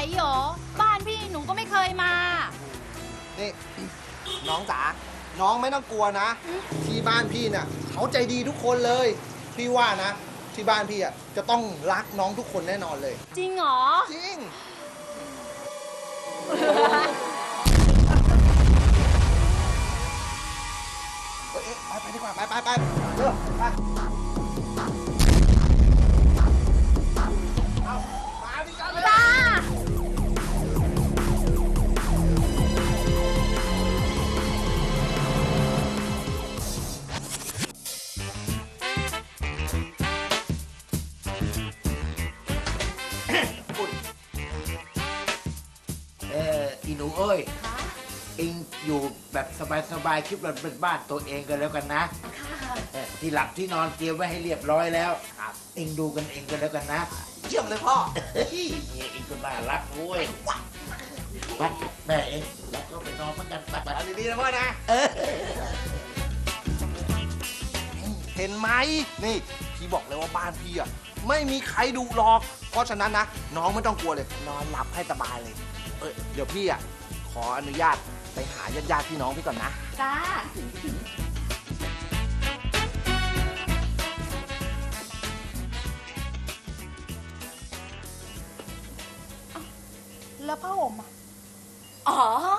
หรอบ้านพี่หนูก็ไม่เคยมานี่ น้องจ๋าน้องไม่ต้องกลัวนะที่บ้านพี่เนี่ยเขาใจดีทุกคนเลยพี่ว่านะที่บ้านพี่อ่ะจะต้องรักน้องทุกคนแน่นอนเลยจริงเหรอจริงไปดีกว่าไปเร็วไปเอามาดิกันเลยจ้าอีหนูเอ้ยเองอยู่แบบสบายๆคิดว่าเป็นบ้านตัวเองกันแล้วกันนะที่หลับที่นอนเตรียมไว้ให้เรียบร้อยแล้วเองดูกันเองกันแล้วกันนะเยี่ยมเลยพ่อเนี่ยเองก็น่ารักเว้ยไปแม่เองแล้วก็ไปนอนเหมือนกันไปดีๆนะพ่อนะเห็นไหมนี่พี่บอกเลยว่าบ้านพี่อ่ะไม่มีใครดุหรอกเพราะฉะนั้นนะน้องไม่ต้องกลัวเลยนอนหลับให้สบายเลยเดี๋ยวพี่อ่ะขออนุญาตไปหาญาติพี่น้องพี่ก่อนนะจ้าแล้วผ้าห่มอ่ะอ๋อ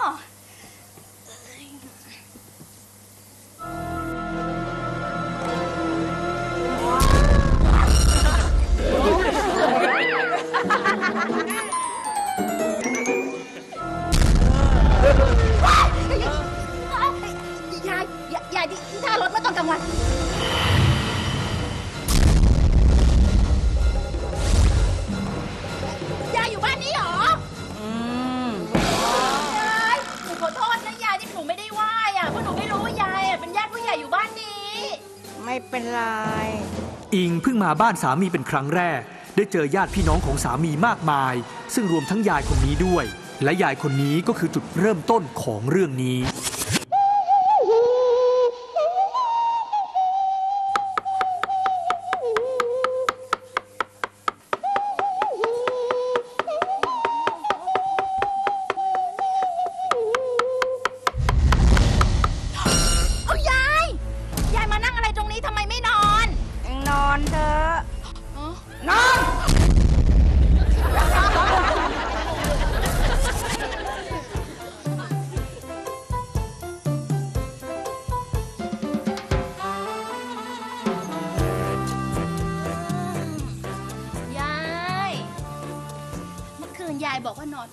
ยายที่ท่ารถเมื่อตอนกลางวันยายอยู่บ้านนี้เหรอยายหนูขอโทษนะยายที่หนูไม่ได้ไหว้อะเพราะหนูไม่รู้ว่ายายเป็นญาติผู้ใหญ่อยู่บ้านนี้ไม่เป็นไรอิงเพิ่งมาบ้านสามีเป็นครั้งแรกได้เจอญาติพี่น้องของสามีมากมายซึ่งรวมทั้งยายคนนี้ด้วยและยายคนนี้ก็คือจุดเริ่มต้นของเรื่องนี้ยายบอกว่านอน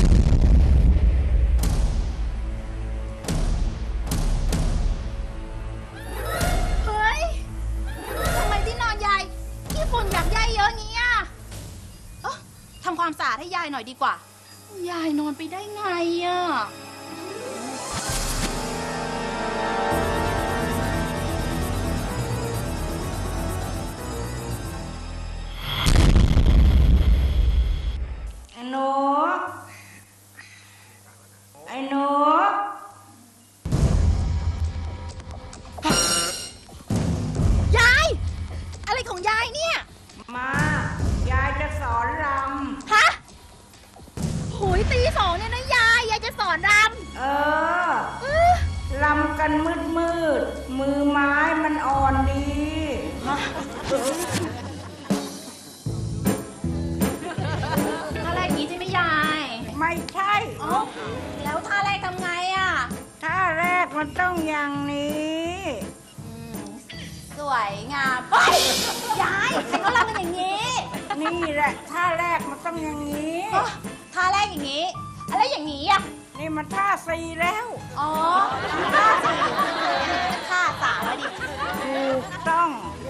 เฮ้ยทำไมที่นอนยายขี้ฝุ่นอยากยายเยอะงี้อ่ะทำความสะอาดให้ยายหน่อยดีกว่ายายนอนไปได้ไงอ่ะไอ้หนูยายอะไรของยายเนี่ยมายายจะสอนรำฮะโหยตีสองเนี่ยนะยายจะสอนรำรำกันมืดมือไม้มันอ่อนดีอะไรอย่างนี้ใช่ไหมยายไม่ใช่แล้วท่าแรกทำไงอ่ะท่าแรกมันต้องอย่างนี้สวยงามไปยายใครก็รำกันอย่างนี้นี่แหละท่าแรกมันต้องอย่างนี้ท่าแรกอย่างนี้อะไรอย่างนี้อ่ะนี่มันท่าสี่แล้วอ๋อท่าสี่ท่าสามดิถูกต้อง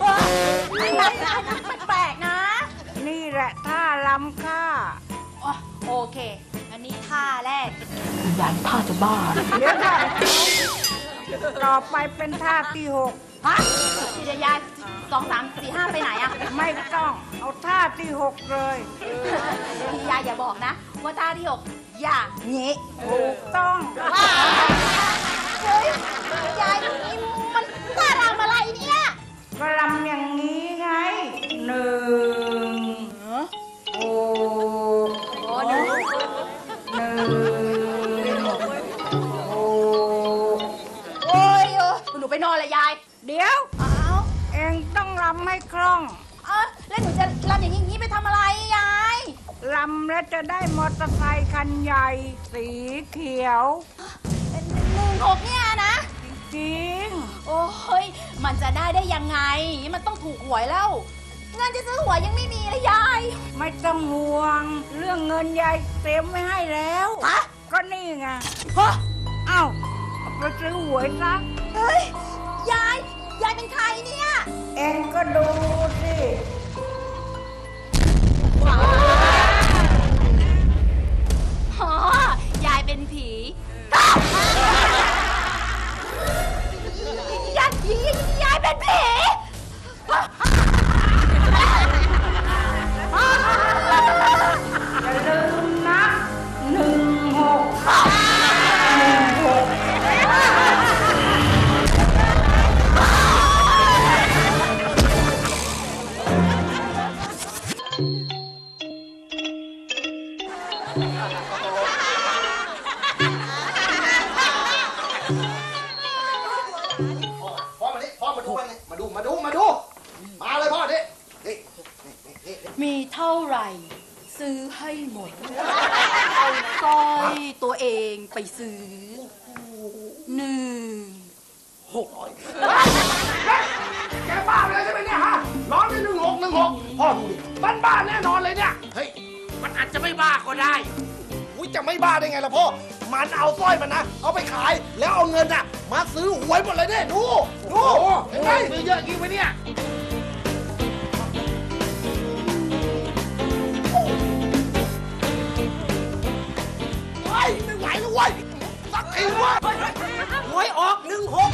แปลกนะนี่แหละท่าลำค่าโอเคอันนี้ท่าแรกยายท่าจะบ้าเดี๋ยวก่อนต่อไปเป็นท่าที่6 ฮะที่จะยาย2 3 4 5ไปไหนอ่ะไม่ต้องเอาท่าที่6เลยยายอย่าบอกนะว่าท่าที่6อย่างนี้ถูกต้องเฮ้ยยายนี่มันท่ารำอะไรเนี่ยก็รำอย่างนี้ไง1 6 1 ำและจะได้มอเตอร์ไซค์คันใหญ่ สีเขียว 16เนี่ยนะจริงโอ้ยมันจะได้ยังไง มันต้องถูกหวยแล้วเงินจะซื้อหวยยังไม่มีเลยยายไม่ต้องห่วง เรื่องเงินยายเตรียมไว้ให้แล้วฮะก็นี่ไงฮะเอ้าเอาไปซื้อหวยซะเฮ้ยยายเป็นใครเนี่ยเองก็ดูสิอ๋อยายเป็นผียายเป็นผีอย่าลืมนะพ่อมาดิพ่อมาดูมาเลยมาดูมาเลยพ่อดินี่มีเท่าไหร่ ซื้อให้หมด เอาสร้อยตัวเองไปซื้อ1,600 แกบ้าไปเลยใช่ไหมเนี่ยฮะร้องได้16พ่อดูดิบ้าแน่นอนเลยเนี่ยเฮ้ย มันอาจจะไม่บ้าก็ได้อุ้ยจะไม่บ้าได้ไงล่ะพ่อมันเอาสร้อยมันนะเอาไปขายแล้วเอาเงินน่ะมาซื้อหวยหมดเลยเนี่ยดูเห็นไหมซื้อเยอะยิ่งไปเนี่ยเฮ้ยไม่ไหวแล้วเว้ยสักทีวะหวยออก16 ดูหวย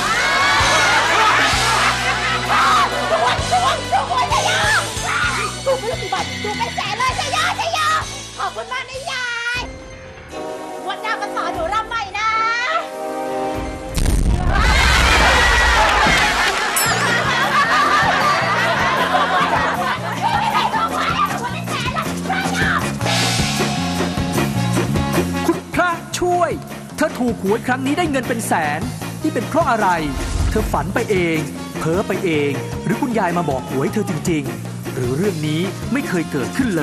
ชยาถูกไปกี่บาทถูกไปแสนเลยชยาขอบคุณมากนะยายวันหน้ามาสอนหนูรำใหม่นะคุณพระช่วย เธอถูกหวยครั้งนี้ได้เงินเป็นแสนนี่เป็นเพราะอะไร เธอฝันไปเองเพ้อไปเอง หรือคุณยายมาบอกหวยเธอจริงๆ หรือเรื่องนี้ไม่เคยเกิดขึ้นเลย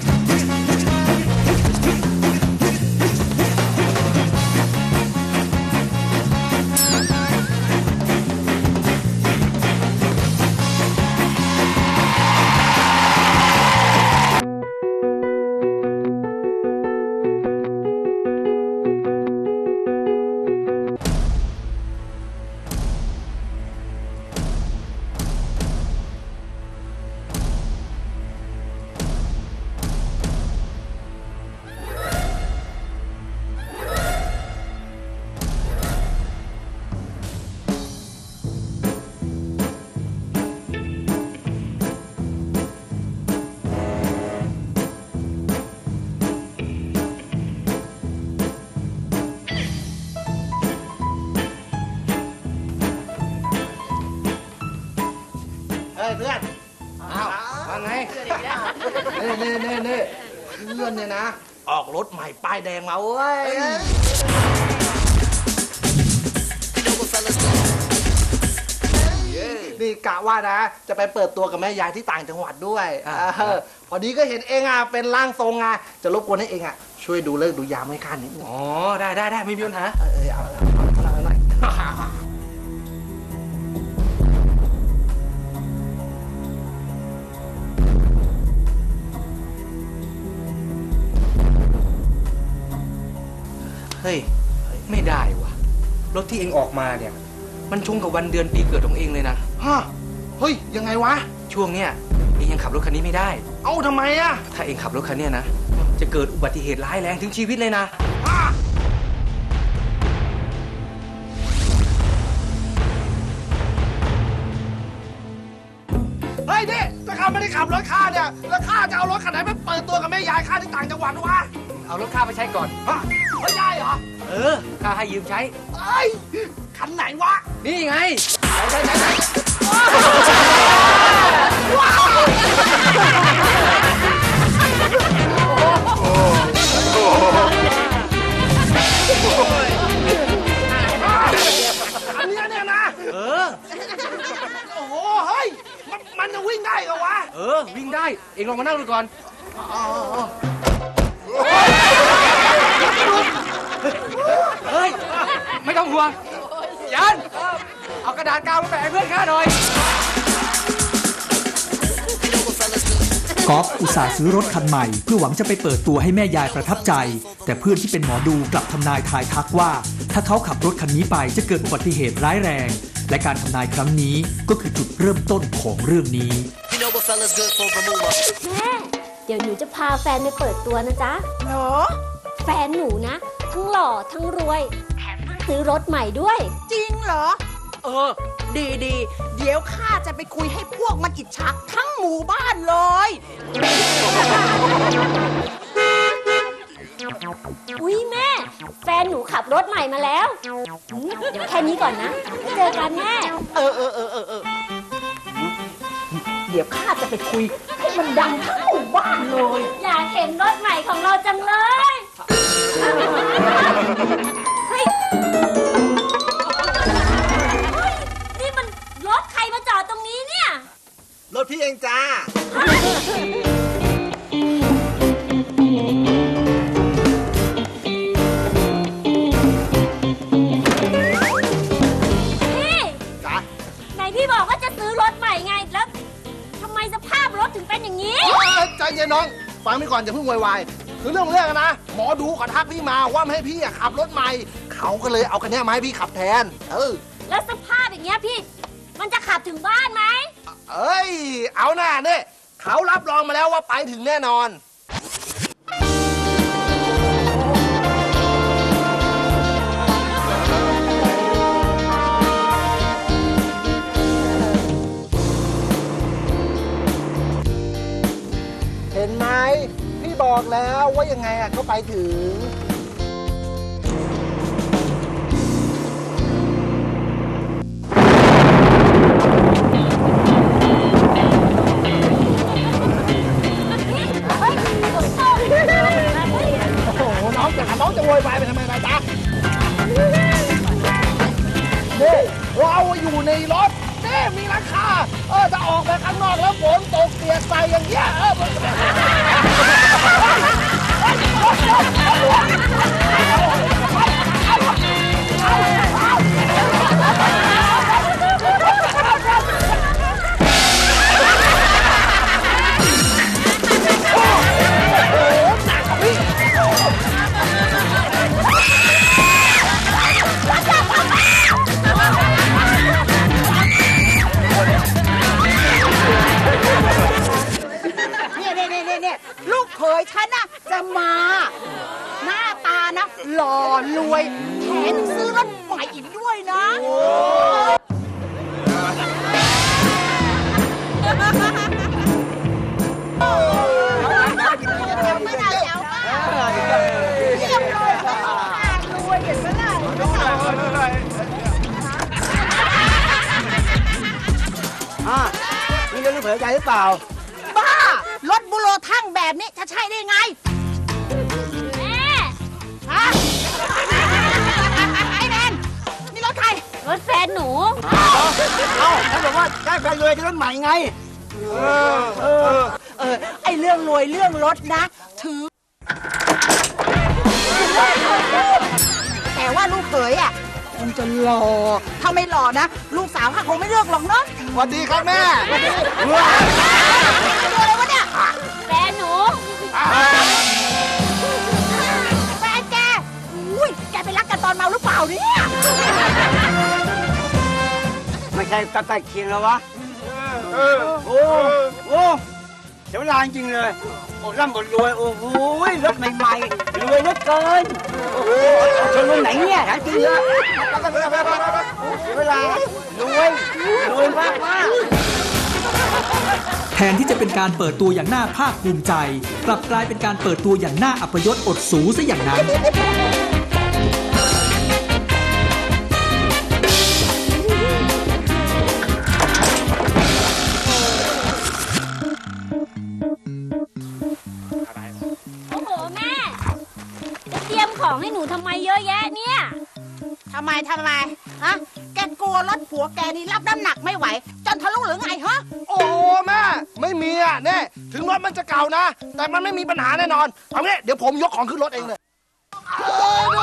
เฮ้ยเพื่อนอ้าวว่าไงนี่เพื่อนเนี่ยนะออกรถใหม่ป้ายแดงมาเว้ยนี่กะว่านะจะไปเปิดตัวกับแม่ยายที่ต่างจังหวัดด้วยพอดีก็เห็นเองเป็นร่างทรงจะรบกวนให้เองช่วยดูเลิกดูยามให้ข้านิดนึงอ๋อ ได้ไม่มีปัญหาเอาหน่อยเฮ้ย ไม่ได้ว่ะ รถที่เองออกมาเนี่ย มันชงกับวันเดือนปีเกิดของเองเลยนะฮะเฮ้ยยังไงวะช่วงเนี้ยเองยังขับรถคันนี้ไม่ได้เอ้าทำไมอะถ้าเองขับรถคันเนี้ยนะ จะเกิดอุบัติเหตุร้ายแรงถึงชีวิตเลยนะเฮ้ยนี่ถ้าข้าไม่ได้ขับรถข้าเนี่ยแล้วข้าจะเอารถคันไหนไปเปิดตัวกับแม่ยายข้าที่ต่างจังหวัดวะเอารถข้าไปใช้ก่อนฮะไม่ได้เหรอเออ ข้าให้ยืมใช้เอ้ยคันไหนวะนี่ไงไหนอันเนี้ยเนี่ยนะเออโอ้โหเฮ้ยมันจะวิ่งได้เหรอวะเออ วิ่งได้ เองลองมานั่งดูก่อนอ๋อเฮ้ย ไม่ต้องห่วงยันเอากระดาษกาวมาแปะให้เพื่อนข้าหน่อยก๊อฟอุตส่าห์ซื้อรถคันใหม่เพื่อหวังจะไปเปิดตัวให้แม่ยายประทับใจ แต่เพื่อนที่เป็นหมอดูกลับทำนายทายทักว่า ถ้าเขาขับรถคันนี้ไปจะเกิดอุบัติเหตุร้ายแรง และการทำนายครั้งนี้ก็คือจุดเริ่มต้นของเรื่องนี้แม่เดี๋ยวหนูจะพาแฟนไปเปิดตัวนะจ๊ะเหรอแฟนหนูนะ ทั้งหล่อทั้งรวย แถมเพิ่งซื้อรถใหม่ด้วยจริงเหรอ ดีเดี๋ยวข้าจะไปคุยให้พวกมันอิจฉาทั้งหมู่บ้านเลยอุ๊ยแม่ แฟนหนูขับรถใหม่มาแล้วเดี๋ยวแค่นี้ก่อนนะแล้วเจอกันแม่เดี๋ยวข้าจะไปคุยให้มันดังทั้งหมู่บ้านเลยอยากเห็นรถใหม่ของเราจังเลย เฮ้ย นี่มันรถใครมาจอดตรงนี้เนี่ยรถพี่เองจ้าพี่จ้าไหนพี่บอกว่าจะซื้อรถใหม่ไง แล้วทำไมสภาพรถถึงเป็นอย่างนี้ใจเย็นน้อง ฟังพี่ก่อนอย่าเพิ่งโวยวายคือเรื่องนะ หมอดูขอทักพี่มาว่าไม่ให้พี่ขับรถใหม่ เขาก็เลยเอาคันนี้มาให้พี่ขับแทนแล้วสภาพอย่างเงี้ยพี่ มันจะขับถึงบ้านไหมเอ้ย เอาหน้าเนี่ยเขารับรองมาแล้วว่าไปถึงแน่นอน เห็นไหมพี่บอกแล้วว่ายังไงก็ไปถึง โอ้โหน้องจ๋าน้องจะโวยวายไปทำไมล่ะจ๊ะนี่เราอยู่ในรถนี่มีราคาจะออกไปข้างนอกแล้วฝนตกเปียกใส่อย่างเงี้ยเนี่ยลูกเขยฉันน่ะจะมา หน้าตานะหล่อรวยแถมซื้อรถใหม่อีกด้วยนะนี่เรื่องเผยใจหรือเปล่าบ้ารถบุโรทั่งแบบนี้จะใช่ได้ไงแม่ฮะไอ้แมนนี่รถใครรถแฟนหนูท่านบอกว่าได้แฟนรวยจะรถใหม่ไงไอ้เรื่องรวยเรื่องรถนะ ถือ แต่ว่าลูกเขยอ่ะคงจะหล่อถ้าไม่หล่อนะ ลูกสาวข้าคงไม่เลือกหรอกเนาะสวัสดีครับแม่ตัวอะไรวะเนี่ยแฟนหนูแฟนแกอุ้ยแกไปรักกันตอนเมาหรือเปล่าเนี่ยไม่ใช่ใกล้เคียงแล้ววะโอ้เสียเวลาจริงเลยโอ้ร่ำบนรวยโอ้โหรถใหม่ๆรวยเหลือเกินโอ้โหชนวันไหนเนี่ยถามจริงเลยเสียเวลารวยมากแทนที่จะเป็นการเปิดตัวอย่างน่าภาคภูมิใจ กลับกลายเป็นการเปิดตัวอย่างน่าอัปยศอดสูซะอย่างนั้นโอ้โหแม่ จะเตรียมของให้หนูทำไมเยอะแยะเนี่ยทำไมฮะแกกลัวรถผัวแกนี่รับน้ำหนักไม่ไหวจนทะลุหรือไงฮะโอ้แม่ไม่มีอ่ะเนี่ยถึงรถมันจะเก่านะ แต่มันไม่มีปัญหาแน่นอน เอางี้เดี๋ยวผมยกของขึ้นรถเองเลยดู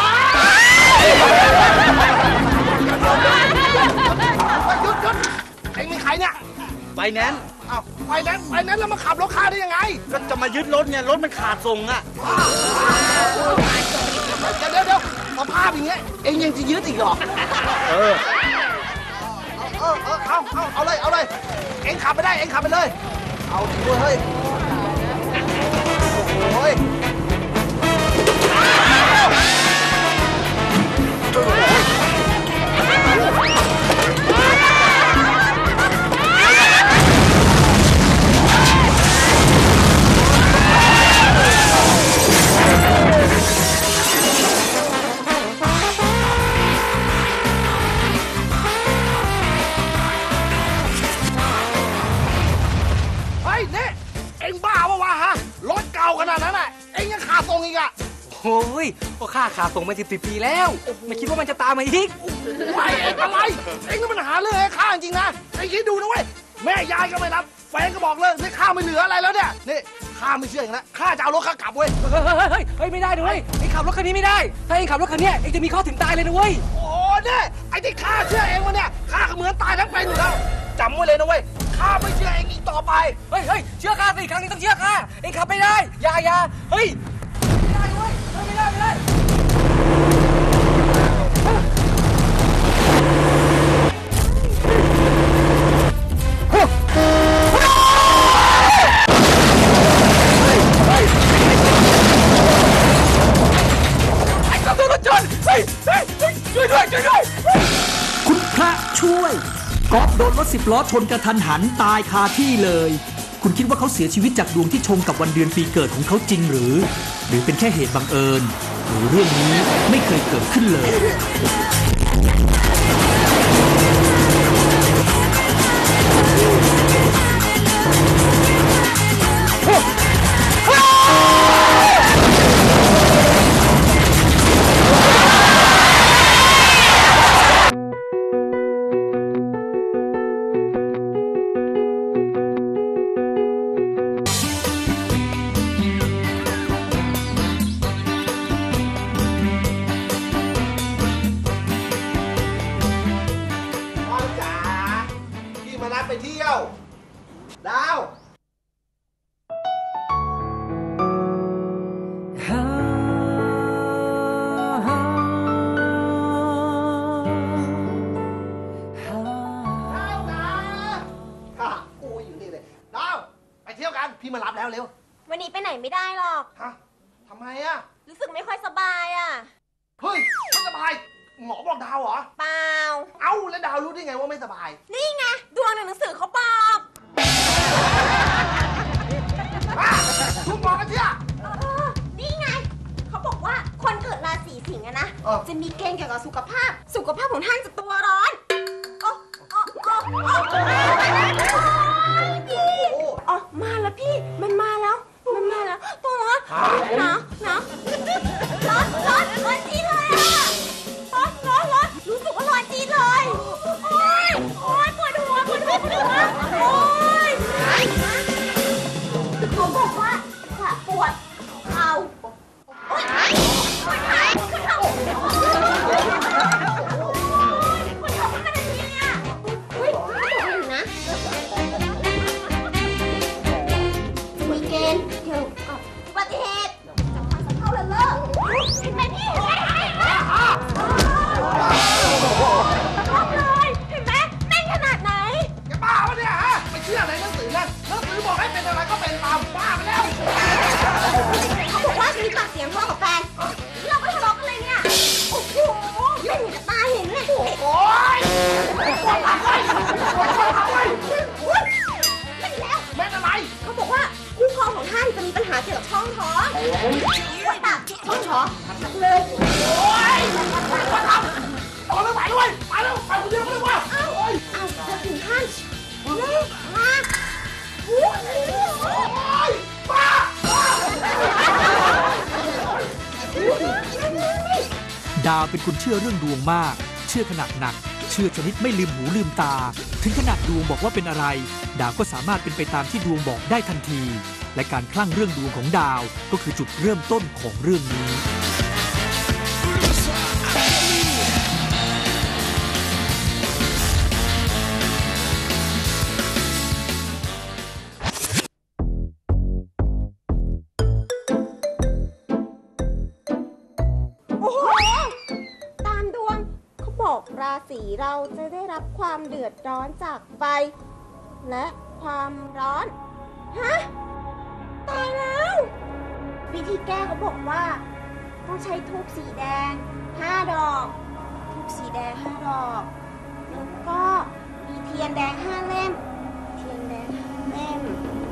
หยุดเอ็งมีใครเนี่ยไฟแนนซ์อ้าวไฟแนนซ์แล้วมาขับรถข้าได้ยังไงก็จะมายึดรถเนี่ยรถมันขาดส่งอะเดี๋ยวสภาพอย่างเงี้ยเอ็งยังจะยึดอีกเหรอ เอาเลย เอ็งขับไปได้ เอ็งขับไปเลย เอาดิเว้ยเฮ้ย โอ้ยนี่เอ็งบ้าปะวะฮะ รถเก่าขนาดนั้นน่ะ เอ็งยังขาดทรงอีกอ่ะโอ้ยก็ค่าขาส่งมา10 ปีแล้ว ไม่คิดว่ามันจะตามมาอีกไอ้เอ็งอะไร เอ็งก็มันหาเรื่องให้ข้าจริงนะไอ้คิดดูนะเว้ย แม่ยายก็ไม่รับ แฟนก็บอกเลิกนี่ข้าไม่เหลืออะไรแล้วเนี่ย นี่ข้าไม่เชื่ออย่างนั้นข้าจะเอารถข้ากลับเว้ยเฮ้ยไม่ได้นะเว้ยเอ็งขับรถคันนี้ไม่ได้ ถ้าเอ็งขับรถคันนี้เอ็งจะมีข้อถึงตายเลยนะเว้ยโอ้เนี่ยไอ้ที่ข้าเชื่อเองวะเนี่ยข้าก็เหมือนตายทั้งเป็นอยู่แล้วจำไว้เลยนะเว้ยข้าไม่เชื่อเองอีกต่อไปเฮ้ยเชื่อข้าสิครั้งนี้ต้องเชื่อข้าเอ็งขับไม่ได้อย่าเฮ้ยไม่ได้เว้ยไม่ได้ไอ้กับตัวรถชนเฮ้ยช่วยด้วยคุณพระช่วยก๊อฟโดนรถ10 ล้อชนกระทันหันตายคาที่เลย คุณคิดว่าเขาเสียชีวิตจากดวงที่ชงกับวันเดือนปีเกิดของเขาจริงหรือเป็นแค่เหตุบังเอิญหรือเรื่องนี้ไม่เคยเกิดขึ้นเลยพ่อจ๋าพี่มานัดไปเที่ยว ดาว ดาวจ๋าฮ่ากูอยู่นี่เลย ดาว ไปเที่ยวกัน พี่มารับแล้วเร็ววันนี้ไปไหนไม่ได้หรอกฮะทำไมอะรู้สึกไม่ค่อยสบายอ่ะเฮ้ยไม่สบาย หมอบอกดาวเหรอเปล่าเอ้า แล้วดาวรู้ได้ไงว่าไม่สบายนี่ไง ดวงในหนังสือเขาบอกทุกหมอกันเที่ยนี่ไง เขาบอกว่าคนเกิดราศีสิงห์อะนะ จะมีเกณฑ์เกี่ยวกับสุขภาพของท่านจะตัวร้อนอ๋อมาแล้วพี่ มันมาแล้ว ตัวร้อนหนาวร้อนจี๊ดเลยอะร้อนรู้สึกว่าร้อนจี๊ดเลยโอ๊ยปวดหัวโอ๊ยเขาบอกว่าปวดเข่าโอ๊ยปวดขาขึ้นเข่าปวดเข่าขนาดนี้เลยอะอุ้ยอยู่นะมีเกณฑ์เกี่ยวกับอุบัติเหตุจากทางสะเท่าเลิศเห็นไหมพี่เลยเห็นไหมแน่นขนาดไหนแกบ้าวะเนี่ยฮะไม่เชื่ออะไรหนังสือนะหนังสือบอกให้เป็นอะไรก็เป็นตามบ้าไปแล้วเขาบอกว่ามีปากเสียงทะเลาะกับแฟนเราก็ทะเลาะกันเลยเนี่ย โอ้โหเล่นกับตาเห็นเลยโอ๊ยปวดหลังเลยปวดหลังเลยเล่นแล้วแม่อะไรเขาบอกว่าคู่ครองของท่านจะมีปัญหาเกี่ยวกับช่องท้องปวดปากช่องท้องชักเลยโอ๊ยมาทำต่อแล้วไปด้วยไปแล้วไปคนเดียวก็ได้วะเอาจะถึงท่านเร็วมาโอ้ยโอ๊ยบ้าดาวเป็นคนเชื่อเรื่องดวงมาก เชื่อขนาดหนักเชื่อชนิดไม่ลืมหูลืมตาถึงขนาดดวงบอกว่าเป็นอะไรดาวก็สามารถเป็นไปตามที่ดวงบอกได้ทันทีและการคลั่งเรื่องดวงของดาวก็คือจุดเริ่มต้นของเรื่องนี้ราศีเราจะได้รับความเดือดร้อนจากไฟและความร้อนฮะตายแล้ววิธีแก้เขาบอกว่าต้องใช้ธูปสีแดง5 ดอกธูปสีแดง5 ดอกแล้วก็มีเทียนแดง5 เล่มเทียนแดง5 เล่ม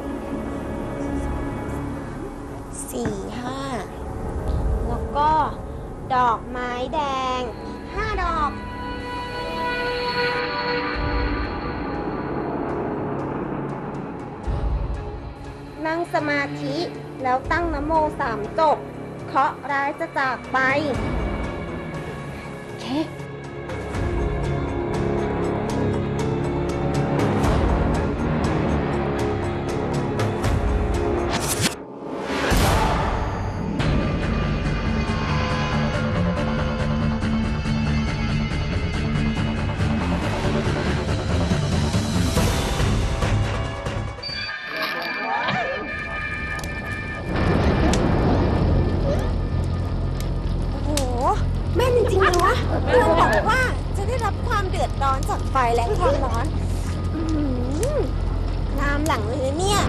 4 5แล้วก็ดอกไม้แดง5 ดอกนั่งสมาธิแล้วตั้งนะโม3 จบเคราะห์ร้ายจะจากไปโอเคร้อนจากไฟและความร้อนงามหลังเลยนะเนี่ย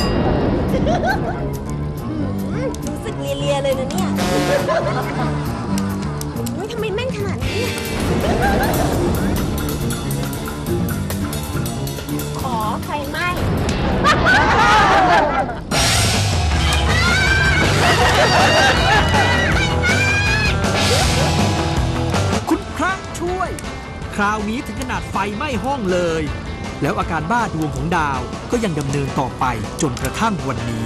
รู้สึกเลียๆเลยนะเนี่ยทำไมแม่นขนาดนี้ขอไฟไหม้คุณพระช่วยคราวนี้ถึงขนาดไฟไหม้ห้องเลยแล้วอาการบ้าดวงของดาวก็ยังดำเนินต่อไปจนกระทั่งวันนี้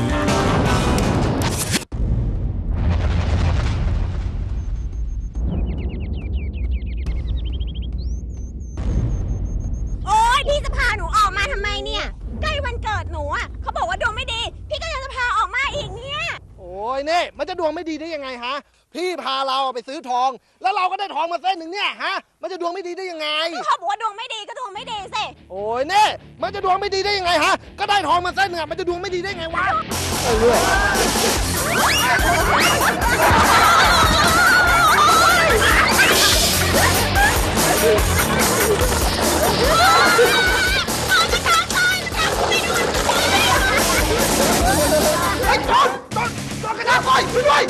โอ๊ยพี่จะพาหนูออกมาทำไมเนี่ยใกล้วันเกิดหนูอ่ะเขาบอกว่าดวงไม่ดีพี่ก็ยังจะพาออกมาอีกเนี่ยโอ้ยนี่มันจะดวงไม่ดีได้ยังไงฮะพี่พาเราไปซื้อทองแล้วเราก็ได้ทองมาเส้นหนึ่งเนี่ยฮะมันจะดวงไม่ดีได้ยังไงเขาบอกว่าดวงไม่ดีก็ดวงไม่ดีสิโอ้ยนี่มันจะดวงไม่ดีได้ยังไงฮะก็ได้ทองมาเส้นหนึ่งมันจะดวงไม่ดีได้ไงวะเรื่อยไอ้ต้นกระดาษไฟด้วย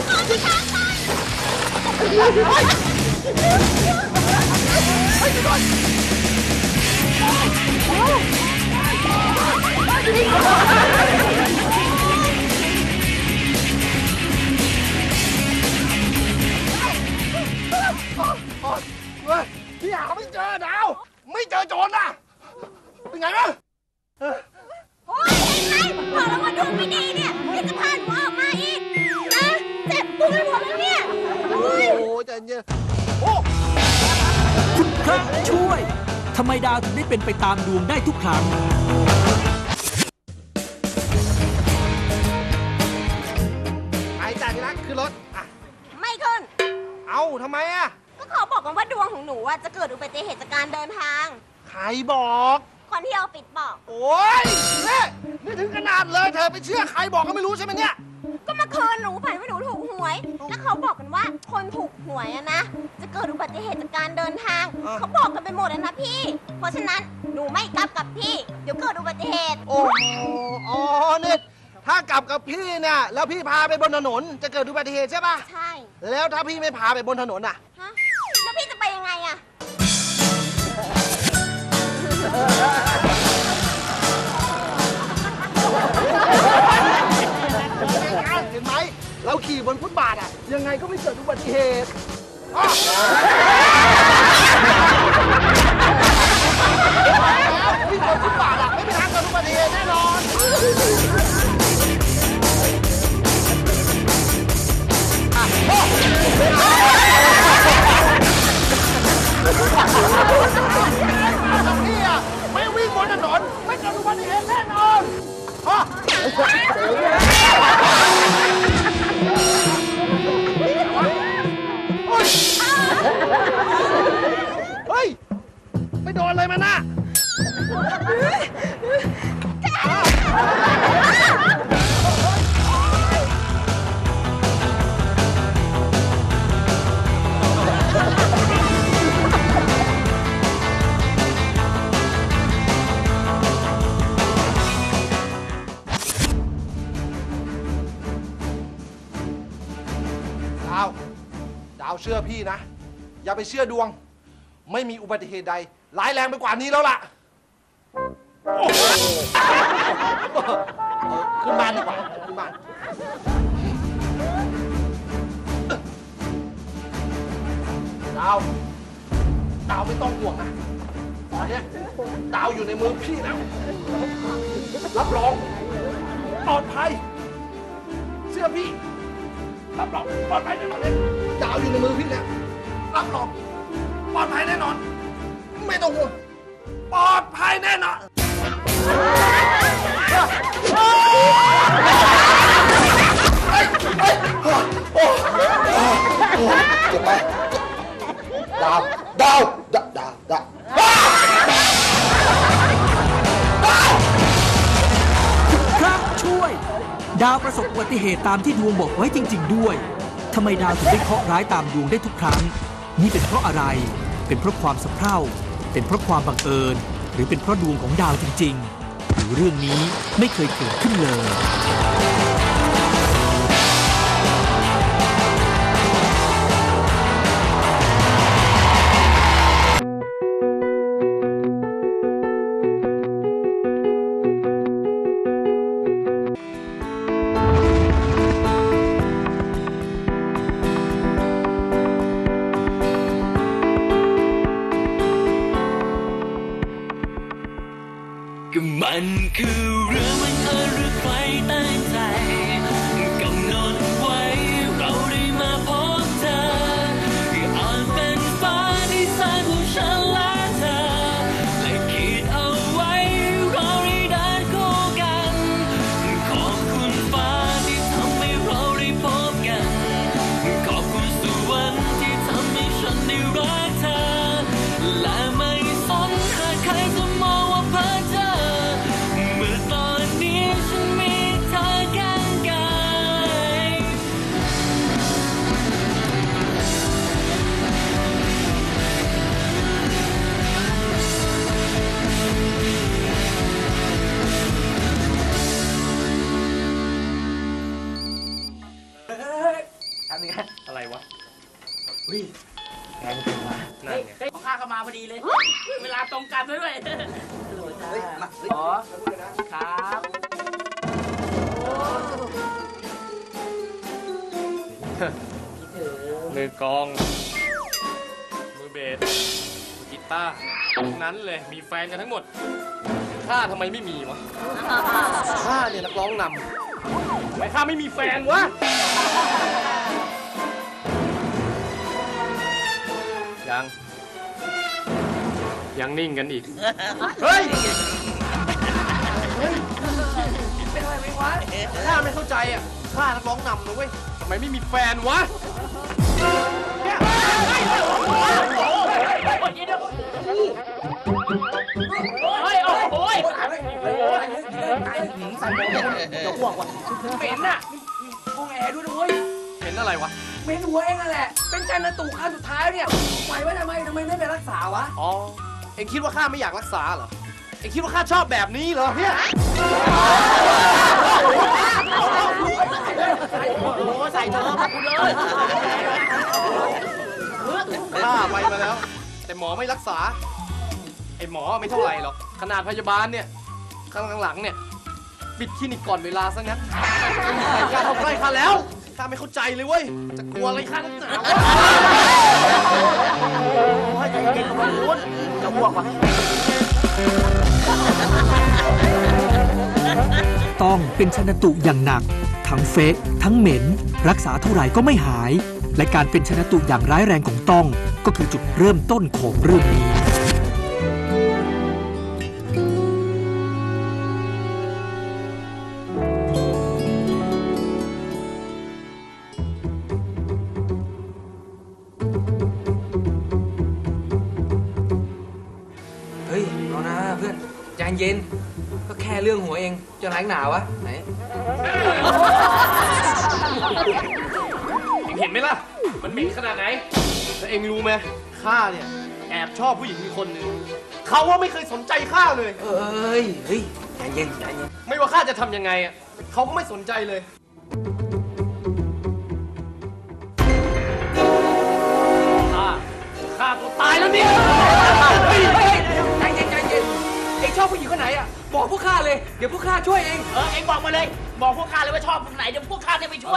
พี่หาไม่เจอดาวไม่เจอโจรน่ะเป็นไงบ้างโอ้ยเห็นไหมบอกแล้วว่าดวงไม่ดีเนี่ยพี่จะพาหนูออกมาอีกนะเจ็บตัวไปหมดแล้วเนี่ยโอ้ยใจเย็นโอ้คุณพระช่วยทำไมดาวถึงได้เป็นไปตามดวงได้ทุกครั้งหายใจนะคือรถไม่ขึ้นเอ้าทำไมอ่ะก็เขาบอกกันว่าดวงของหนูจะเกิดอุบัติเหตุจากการเดินทางใครบอกคนที่เอาปิดบอกโอ้ยนี่ถึงขนาดเลยเธอไปเชื่อใครบอกก็ไม่รู้ใช่ไหมเนี่ยก็เมื่อคืนหนูฝันว่าหนูถูกหวยแล้วเขาบอกกันว่าคนถูกหวยนะจะเกิดอุบัติเหตุจากการเดินทางเขาบอกกันไปหมดเลยนะพี่เพราะฉะนั้นหนูไม่กลับกับพี่เดี๋ยวเกิดอุบัติเหตุโอ้เนี่ยถ้ากลับกับพี่เนี่ยแล้วพี่พาไปบนถนนจะเกิดอุบัติเหตุใช่ป่ะใช่แล้วถ้าพี่ไม่พาไปบนถนนอ่ะแล้วพี่จะไปยังไงอ่ะเห็นไหมเราขี่บนฟุตบาทอ่ะยังไงก็ไม่เกิดอุบัติเหตุวิ่งบนฟุตบาทอ่ะไม่มีทางเกิดอุบัติเหตุแน่นอนดาวเชื่อพี่นะ อย่าไปเชื่อดวง ไม่มีอุบัติเหตุใดร้ายแรงไปกว่านี้แล้วล่ะขึ้นบ้านดีกว่าขึ้นบ้านดาวไม่ต้องห่วงนะตอนนี้ดาวอยู่ในมือพี่แล้วรับรองปลอดภัยเชื่อพี่รับรองปลอดภัยแน่นอนเลยดาวอยู่ในมือพี่แล้วรับรองปลอดภัยแน่นอนไม่ต้องห่วงปลอดภัยแน่นอนเจ็บไหมดาวพระช่วย ดาวประสบอุบัติเหตุตามที่ดวงบอกไว้จริงๆด้วยทำไมดาวถึงได้เคราะห์ร้ายตามดวงได้ทุกครั้งนี่เป็นเพราะอะไรเป็นเพราะความสะเพร่าเป็นเพราะความบังเอิญหรือเป็นเพราะดวงของดาวจริงๆหรือเรื่องนี้ไม่เคยเกิดขึ้นเลยมันคือเรื่องบังเอิญหรือใครตั้งใจกำหนดไว้เราได้มาพบเธออาจเป็นฟ้าที่สร้างผู้ฉันและเธอและคิดเอาไว้เราได้เดินคู่กันขอบคุณฟ้าที่ทำให้เราได้พบกันขอบคุณสวรรค์ที่ทำให้ฉันได้รักเธอและไม่สนหากใครจะมองว่าเพ้อเจ้ออะไรวะแทนกันมานั่นไงของข้าก็มาพอดีเลย เวลาตรงกันด้วยอ๋อครับมือกอง มือเบส มือกีตาร์ทั้งนั้นเลย มีแฟนกันทั้งหมดข้าทำไมไม่มีวะข้าเนี่ยนักร้องนำทำไมข้าไม่มีแฟนวะยังนิ่งกันอีก เฮ้ย เป็นอะไรไหมวะข้าไม่เข้าใจอ่ะข้านักร้องนำนะเว้ยทำไมไม่มีแฟนวะเนี่ยเหม็นอ่ะห้องแอร์ด้วยนะเว้ยเหม็นอะไรวะเหม็นหัวเองนั่นแหละเป็นชันตูขั้นสุดท้ายเนี่ยปล่อยไว้ทำไมไม่ไปรักษาวะอ๋อเอ็งคิดว่าข้าไม่อยากรักษาเหรอเอ็งคิดว่าข้าชอบแบบนี้เหรอเนี่ยใส่เธอมาคุณเลยข้าไปมาแล้วแต่หมอไม่รักษาไอ้หมอไม่เท่าไหร่หรอกขนาดพยาบาลเนี่ยข้างหลังเนี่ยปิดคลินิกก่อนเวลาซะงั้นข้าเข้าใกล้ข้าแล้วข้าไม่เข้าใจเลยเว้ยจะกลัวอะไรข้านักหนาวะให้ใจเย็นกับมันลุ้นจะอ้วกวะต้องเป็นชันตุอย่างหนักทั้งเฟะทั้งเหม็นรักษาเท่าไหร่ก็ไม่หายและการเป็นชันตุอย่างร้ายแรงของต้องก็คือจุดเริ่มต้นของเรื่องนี้เฮ้ยรอนะเพื่อนใจเย็นก็แค่เรื่องหัวเองจะร้ายหนาวะไหนเอ็งเห็นไหมล่ะมันเหม็นขนาดไหนแล้วเอ็งรู้ไหมข้าเนี่ยแอบชอบผู้หญิงคนหนึ่งเขาว่าไม่เคยสนใจข้าเลยเฮ้ยใจเย็นไม่ว่าข้าจะทำยังไงอ่ะเขาก็ไม่สนใจเลยแล้วเนี่ยใจเย็นใจเย็นเอ็งชอบผู้หญิงคนไหนอ่ะบอกพวกข้าเลยเดี๋ยวพวกข้าช่วยเองเองบอกมาเลย บอกพวกข้าเลยว่าชอบคนไหนเดี๋ยวพวกข้าจะไปช่วย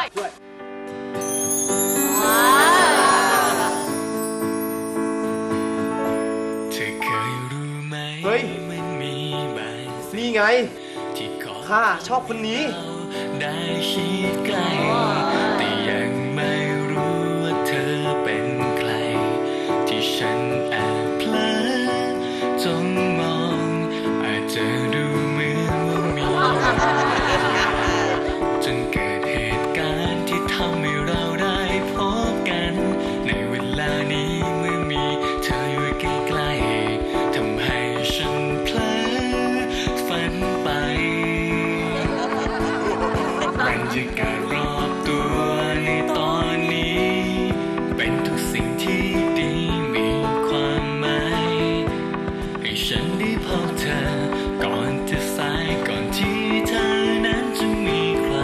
เฮ้ยนี่ไงข้าชอบคนนี้ได้ชิดใกล้แต่ยังไม่รู้ว่าเธอเป็นใครที่ฉันแอบเพลอจ้องมองอาจจะดูเหมือนว่ามีจนเกิดเหตุการณ์ที่ทำให้เราได้พบกันในเวลานี้เมื่อมีเธออยู่ใกล้ๆทำให้ฉันเพลอฝันไปบรรยากาศรอบตัวในตอนนี้เป็นทุกสิ่งที่ดีมีความหมายให้ฉันได้พบเธอก่อนจะสายก่อนที่เธอนั้นจะมีใคร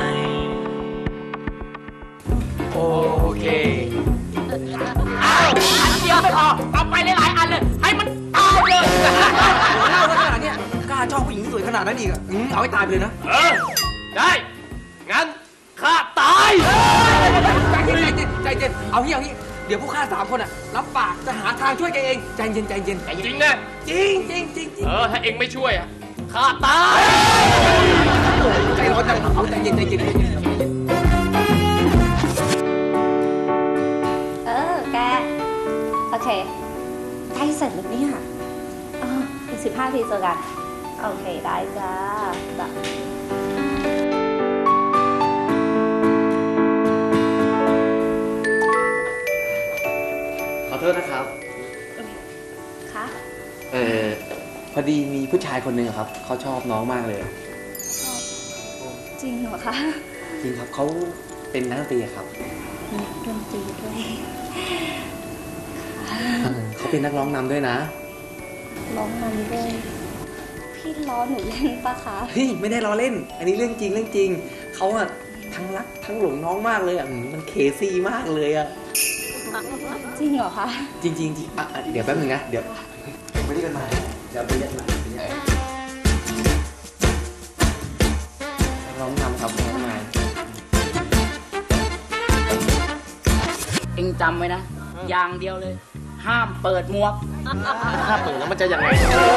โอเคอ้าวอันเดียวไม่พอเอาไปหลายๆอันเลยให้มันตายเลยเล่าขนาดเนี้ยกล้าชอบผู้หญิงสวยขนาดนั้นอีกเอาให้ตายไปเลยนะได้งั้นข้าตายใจเย็นเอางี้เดี๋ยวพวกข้า3 คนอ่ะรับปากจะหาทางช่วยแกเองใจเย็นจริงนะจริงถ้าเองไม่ช่วยอ่ะข้าตายใจร้อนจังเอาใจเย็นแกโอเคใกล้เสร็จแล้วเนี่ยอีก15 ทีเจอกันโอเคได้จ้าขอโทษนะครับค่ะพอดีมีผู้ชายคนหนึ่งครับเขาชอบน้องมากเลยจริงเหรอคะจริงครับเขาเป็นนักดนตรีครับนักดนตรีด้วยเขาเป็นนักร้องนำด้วยนะร้องนำด้วยพี่ล้อหนูเล่นปะคะเฮ้ยไม่ได้ล้อเล่นอันนี้เรื่องจริงเขาอะทั้งรักทั้งหลงน้องมากเลยอะมันเคซี่มากเลยอะจริงเหรอคะจริงเดี๋ยวแป๊บนึงนะเดี๋ยวไปด้วยกันมาเดี๋ยวไปเรียกมาร้องนำครับร้องนำเอ็งจำไว้นะอย่างเดียวเลยห้ามเปิดหมวกถ้าเปิดแล้วมันจะยังไง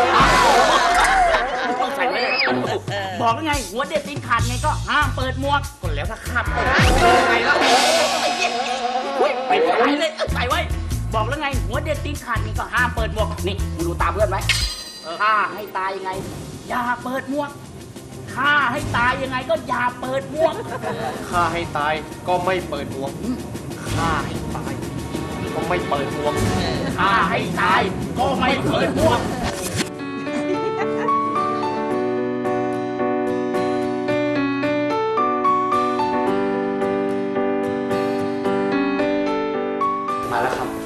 ต้องใส่ไว้บอกแล้วไงหัวเด็ดตีนขาดไงก็ห้ามเปิดหมวกก็แล้วถ้าข้าเปิดยังไงแล้วไปใส่เลยใส่ไว้บอกแล้วไงหัวเด็ดตีนขาดไงก็ห้ามเปิดหมวกนี่มึงดูตาเพื่อนไหมฆ่าให้ตายยังไงอย่าเปิดหมวกฆ่าให้ตายยังไงก็อย่าเปิดหมวกฆ่าให้ตายก็ไม่เปิดหมวกฆ่าให้ตายก็ไม่เปิดหมวกฆ่าให้ตายก็ไม่เปิดหมวกมาแล้วครับ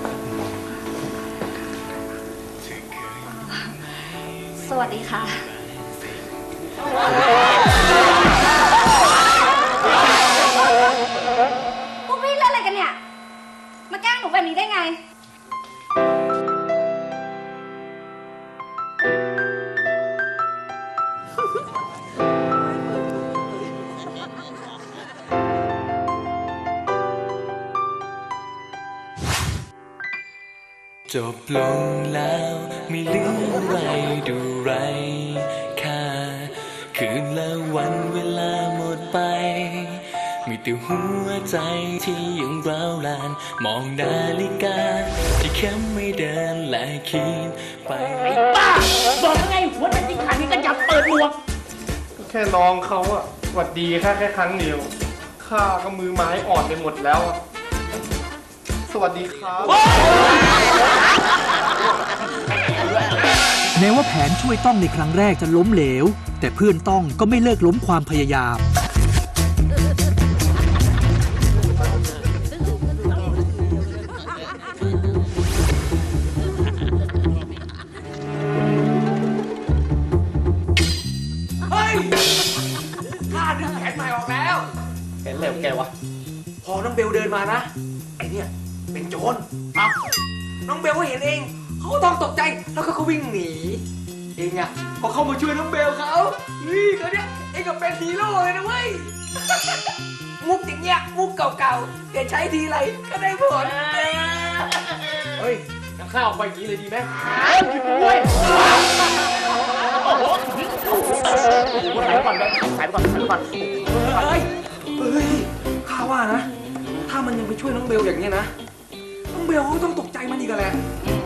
สวัสดีค่ะพวกพี่เล่นอะไรกันเนี่ยมาแกล้งหนูแบบนี้ได้ไงจบลงแล้วไม่เหลืออะไรดูไรค่าคืนและวันเวลาหมดไปมีแต่หัวใจที่ยังร้าวรานมองนาฬิกาที่เข็มไม่เดินและคิดไปไอ้บ้าบอกแล้วไงหัวใจที่ขาดนี่ก็อย่าเปิดหมวกก็แค่น้องเขาอะหวัดดีแค่ครั้งเดียวข้าก็มือไม้อ่อนไปหมดแล้วอะสวัสดีครับแม้ว่าแผนช่วยต้องในครั้งแรกจะล้มเหลวแต่เพื่อนต้องก็ไม่เลิกล้มความพยายามเฮ้ยข้าดึงแขนใหม่ออกแล้วแขนเหลวแกวะพอน้องเบลเดินมานะไอเนี่ยเป็นโจรน้องเบลก็เห็นเองเขาต้องตกใจแล้วก็วิ่งหนีเองอะพอเข้ามาช่วยน้องเบลเขานี่เขาเนี่ยเองก็เป็นฮีโร่เลยนะเว้ย มุกอย่างเงี้ยมุกเก่าๆแต่ใช้ทีไรก็ได้ผลเฮ้ยจะข้าออกไปอย่างนี้เลยดีไหมใส่ก่อนเลยใส่ก่อนใส่ก่อนเฮ้ยข้าว่านะ ถ้ามันยังไปช่วยน้องเบลอย่างเงี้ยนะ น้องเบลเขาต้องตกใจมันอีกแหละ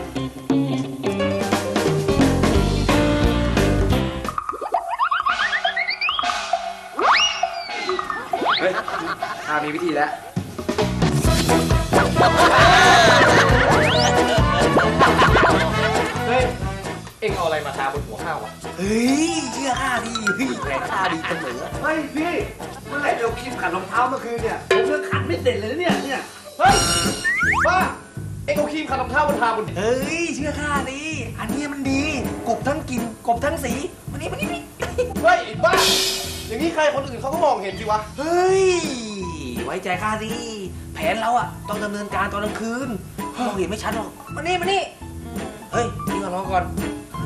เฮ้ยข้ามีวิธีแล้วเฮ้ย เอ็งเอาอะไรมาทาบนหัวข้าววะเฮ้ยเชื่อข้าดิเฮ้ยแรงข้าดีเสมอเฮ้ยพี่เมื่อไหร่เราครีมขัดรองเท้าเมื่อคืนเนี่ยผมยังขัดไม่เสร็จเลยนะเนี่ยเฮ้ย บ้า เอ็งเอาครีมขัดรองเท้ามาทาบนเฮ้ยเชื่อข้าดิอันนี้มันดีกบทั้งกลิ่นกบทั้งสีมานี่เฮ้ยไอ้บ้า อย่างนี้ใครคนอื่นเขาก็มองเห็นสิวะเฮ้ยไว้ใจข้าดิแผนเราอะต้องดำเนินการตอนกลางคืนมองเห็นไม่ชัดหรอกมานี่เฮ้ยนี่ก่อนรอก่อน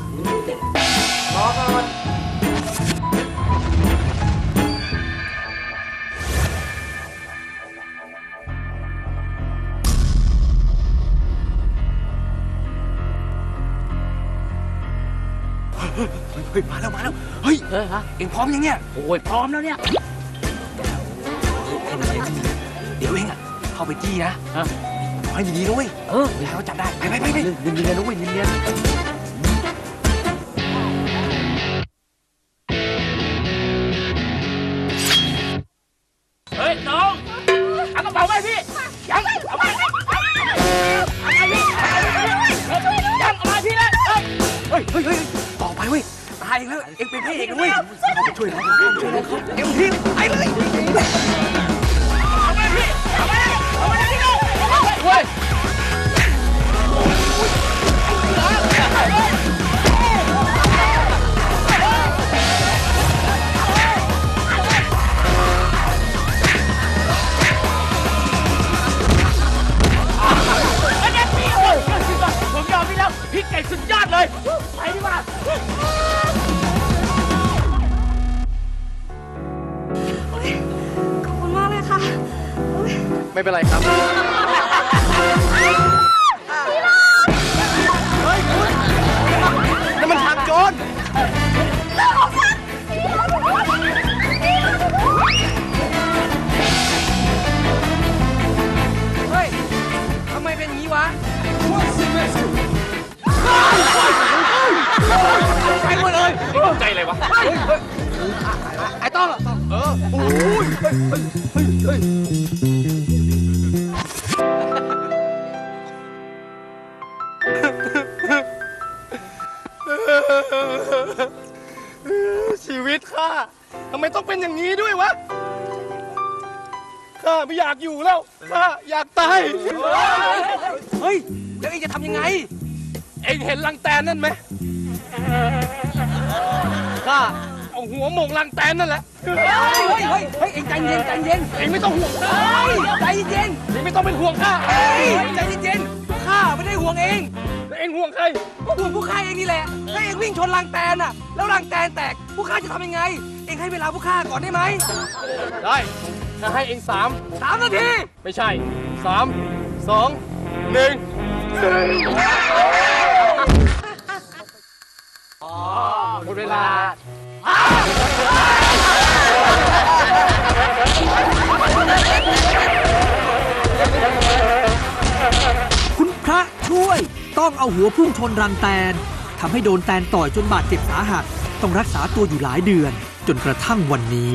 เฮ้ยมาแล้วเฮ้ยเอ็งพร้อมยังเนี่ยโอ้ยพร้อมแล้วเนี่ยเดี๋ยวเองอะเข้าไปจี้นะขอให้ดีๆด้วยเวลาเขาจับได้ไปเนียนๆด้วยเนียนเฮ้ยน้องเอากระเป๋าไปพี่ยังเอาไปยังเอาไปพี่เลยเฮ้ยต่อไปเว้ยตายอีกแล้วเอ็งเป็นพระเอกนะเว้ยช่วยน้องเอ็งทีไปเลยเอาไปพี่เอาไปพี่น้องเฮ้ยผมยอมพี่แล้วพี่เก่งสุดยอดเลยไปดีกว่าขอบคุณมากเลยค่ะไม่เป็นไรครับ เฮ้ยคุณนั่นมันทางโจรเฮ้ยทำไมเป็นอย่างนี้วะใจหมดเลยใจอะไรวะไอ้ต้องโอ้ยชีวิตข้าทำไมต้องเป็นอย่างนี้ด้วยวะ ข้าไม่อยากอยู่แล้ว ข้าอยากตายเฮ้ยแล้วเองจะทำยังไงเอ็งเห็นลังแตนนั่นไหม ข้าเอาหัวหมงลังแตนนั่นแหละเฮ้ยเองใจเย็นเอ็งไม่ต้องห่วงข้าใจเย็นเอ็งไม่ต้องเป็นห่วงข้าใจเย็นข้าไม่ได้ห่วงเองแล้วเอ็งห่วงใครก็ห่วงผู้ข้าเองนี่แหละถ้าเองวิ่งชนรังแตนน่ะแล้วรังแตนแตกผู้ข้าจะทำยังไงเองให้เวลาผู้ข้าก่อนได้ไหมได้ถ้าให้เอ็ง3 นาทีไม่ใช่ 3 2 1หมดเวลาคุณพระช่วยต้องเอาหัวพุ่งชนรังแตนทำให้โดนแตนต่อยจนบาดเจ็บสาหัสต้องรักษาตัวอยู่หลายเดือนจนกระทั่งวันนี้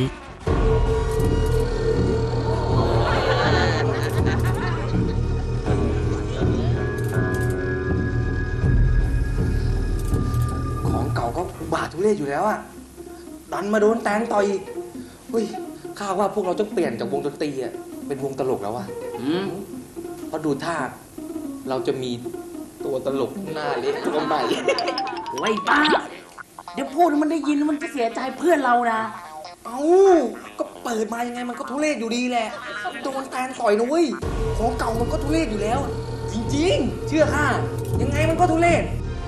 ของเก่าก็บาดทุเรศอยู่แล้วอะดันมาโดนแตนต่อยอีกเฮ้ยข้าว่าพวกเราต้องเปลี่ยนจากวงดนตรีอะเป็นวงตลกแล้วอะเพราะดูท่าเราจะมีตัวตลกหน้าเละตัวใหม่โอ้ยป้าเดี๋ยวพูดมันได้ยินมันจะเสียใจเพื่อนเรานะเอ้าก็เปิดมายังไงมันก็ทุเรศอยู่ดีแหละโดนแตนต่อยนะเว้ยของเก่ามันก็ทุเรศอยู่แล้วจริงๆ เชื่อข้า ยังไงมันก็ทุเรศ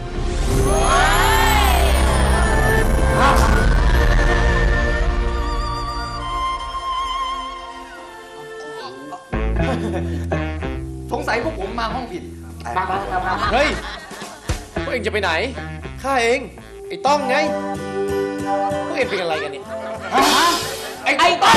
สงสัยพวกผมมาห้องผิด เฮ้ย พวกเองจะไปไหน ข้าเอง ไอ้ต้องไง พวกเองเป็นอะไรกันเนี่ยไอ้ต้อง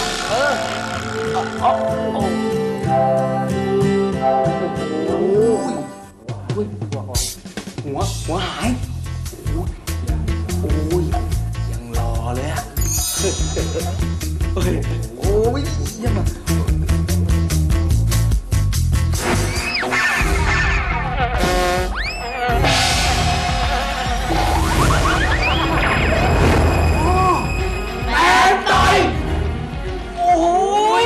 หัวหายโอ้ยยังรอเลยอะโอ้ยยังมาแม่ต่อยโอ้ย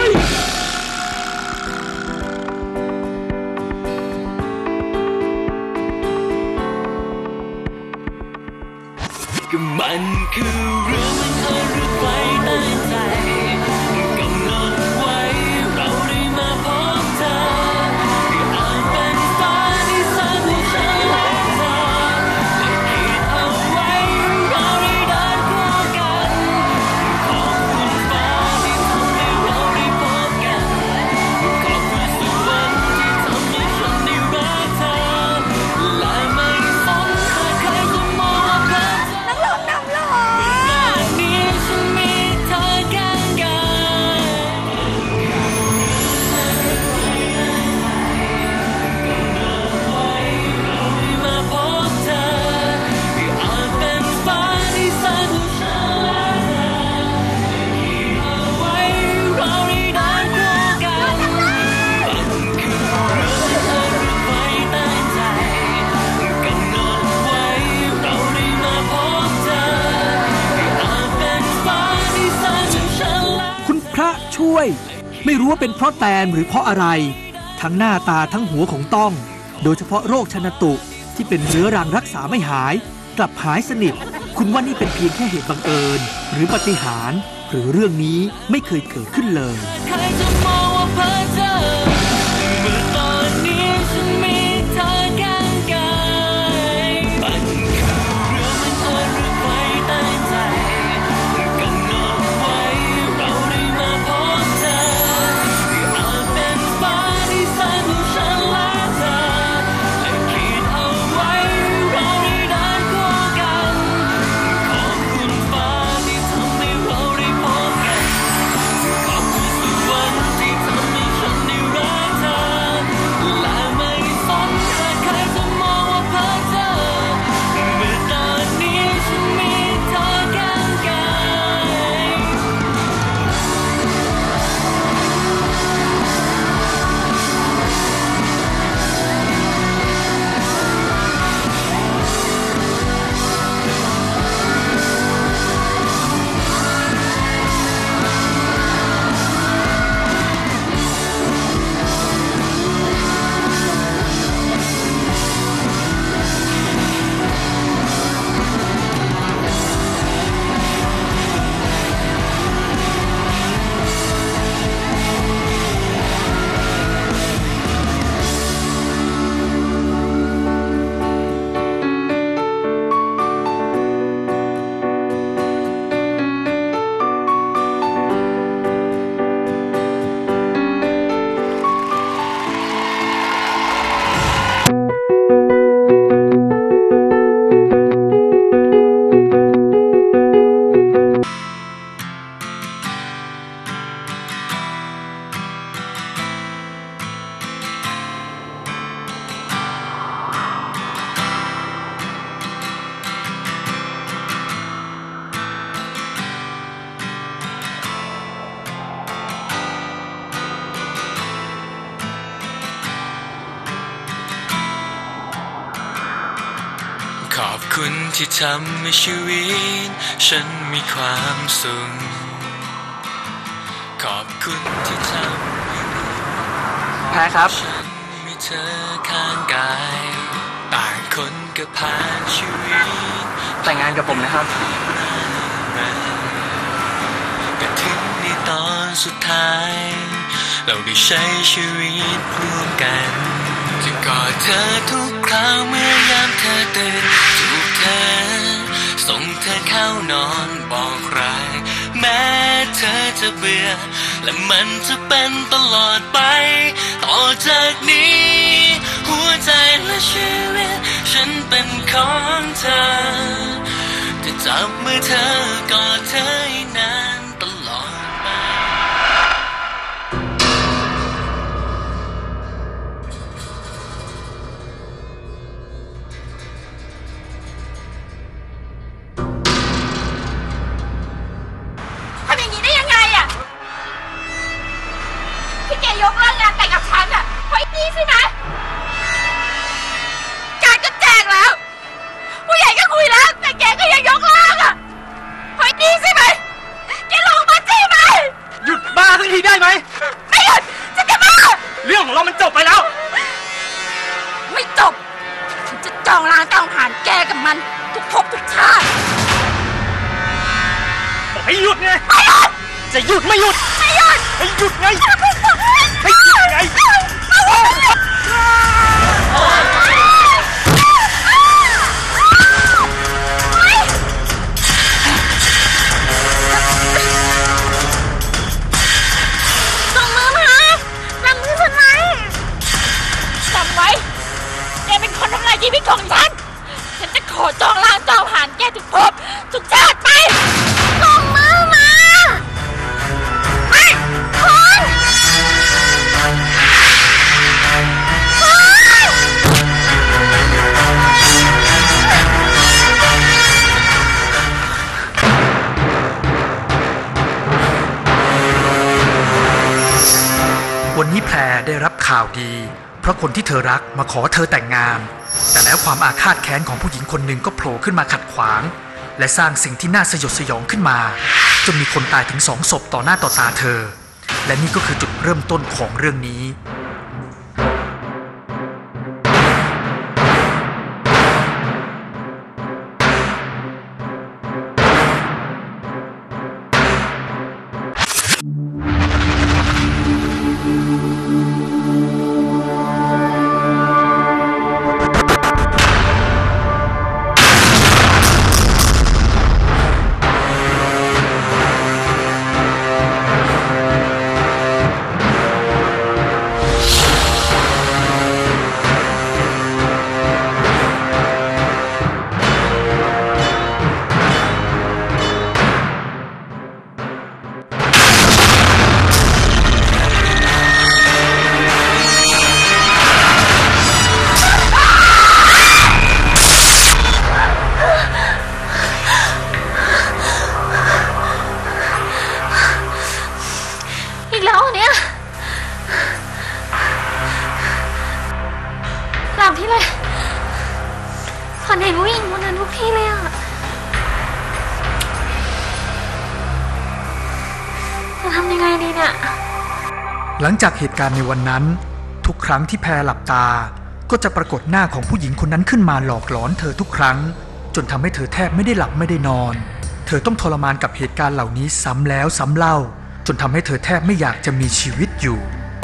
ก็มันคือเรื่องมันเอ่ยหรือไฟใต้ใจกำหนดไว้เราได้มาพบเธอที่อาจเป็นฟ้าที่สร้างให้ฉันและเธอและคิดเอาไว้เราได้เดินคู่กันขอบคุณฟ้าที่ทำให้เราได้พบกันขอบคุณสวรรค์ที่ทำให้ฉันได้รักเธอและไม่สนว่าใครจะมองว่าเธอนี้ฉันมีเธอข้างกายมาพบเธอที่อาจเป็นฟ้าที่สร้างให้ฉันและเธอคิดเอาไว้เราได้เดินคู่กันมันคือเรื่องหรือไฟใต้ใจกำหนดไว้เราได้มาพบเธอคุณพระช่วย ไม่รู้ว่าเป็นเพราะแตนหรือเพราะอะไร ทั้งหน้าตาทั้งหัวของต้อง โดยเฉพาะโรคชนตุที่เป็นเรื้อรังรักษาไม่หาย กลับหายสนิท คุณว่านี่เป็นเพียงแค่เหตุบังเอิญ หรือปาฏิหาริย์หรือเรื่องนี้ไม่เคยเกิดขึ้นเลยใครจะมองว่าเพ้อเจ้อเมื่อตอนนี้ฉันมีเธอข้างกายมันคือเรื่องมันเอ่ยหรือไฟใต้ใจกำหนดไว้เราได้มาพบเธอที่อาจเป็นฟ้าที่สร้างให้ฉันและเธอและคิดเอาไว้เราได้เดินคู่กันขอบคุณฟ้าที่ทำให้เราได้พบกันขอบคุณสวรรค์ที่ทำให้ฉันได้รักเธอและไม่สนว่าใครจะมองว่าเพ้อเจ้อเมื่อตอนนี้ฉันมีเธอข้างกาย ขอบคุณที่ทำให้ชีวิตฉันมีความสุขขอบคุณที่ทำให้แพ้ครับฉันมีเธอข้างกายต่างคนก็ผ่านชีวิตแต่งงานกับผมนะครับก็ถึงในตอนสุดท้าย เราได้ใช้ชีวิตร่วมกันจะกอดเธอทุกคราวเมื่อยามเธอตื่นจูบเธอส่งเธอเข้านอนบอกรักแม้เธอจะเบื่อและมันจะเป็นตลอดไปต่อจากนี้หัวใจและชีวิตฉันเป็นของเธอจะจับมือเธอกอดเธอให้นานตลอดไปทำอย่างนี้ได้ยังไงอะที่แกยกเลิกงานแต่งกับฉันอะเพราะไอ้นี่ใช่ไหมการก็แจกแล้วผู้ใหญ่ก็คุยแล้วแต่แกก็ยังยกเลิกอะเพราะไอ้นี่ใช่ไหมแกลงมาใช่ไหมหยุดบ้าสักทีได้ไหมไม่หยุดฉันจะบ้าเรื่องของเรามันจบไปแล้วไม่จบฉันจะจองล้างจองผ่านแกกับมันทุกภพทุกชาติบอกให้หยุดไงไม่หยุดจะหยุดไม่หยุดไม่หยุดให้หยุดไงให้หยุดไงส่งมือมาจับมือฉันไว้จำไว้แกเป็นคนทำลายชีวิตของฉันฉันจะขอจองล้างจองผ่านแกทุกภพทุกชาติไปส่งมือมาไอ้คนวันนี้แพรได้รับข่าวดี เพราะคนที่เธอรักมาขอเธอแต่งงาน แต่แล้วความอาฆาตแค้นของผู้หญิงคนหนึ่งก็โผล่ขึ้นมาขัดขวาง และสร้างสิ่งที่น่าสยดสยองขึ้นมาจนมีคนตายถึง2 ศพต่อหน้าต่อตาเธอ และนี่ก็คือจุดเริ่มต้นของเรื่องนี้อีกแล้วเนี่ยหลับที่เลยฝันเห็นผู้หญิงคนนั้นทุกทีเลยอะจะทำยังไงดีเนี่ยหลังจากเหตุการณ์ในวันนั้นทุกครั้งที่แพรหลับตาก็จะปรากฏหน้าของผู้หญิงคนนั้นขึ้นมาหลอกหลอนเธอทุกครั้งจนทำให้เธอแทบไม่ได้หลับไม่ได้นอนเธอต้องทรมานกับเหตุการณ์เหล่านี้ซ้ำแล้วซ้ำเล่าจนทำให้เธอแทบไม่อยากจะมีชีวิตอยู่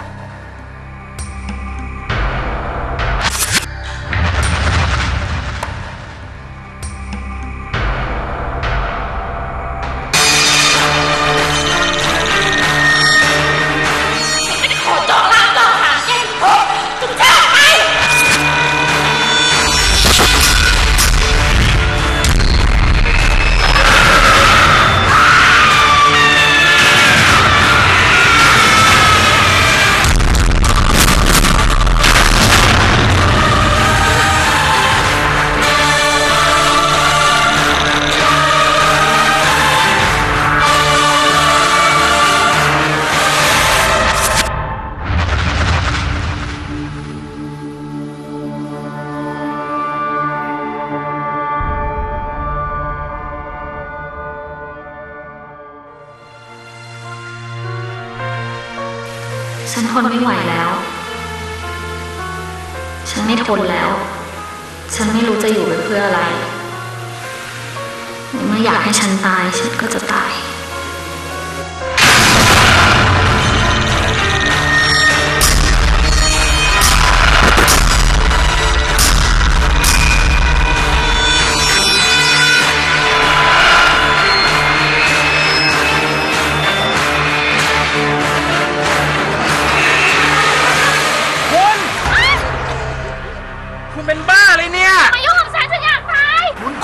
ฉันทนไม่ไหวแล้ว ฉันไม่ทนแล้ว ฉันไม่รู้จะอยู่ไปเพื่ออะไร เมื่ออยากให้ฉันตายฉันก็จะตาย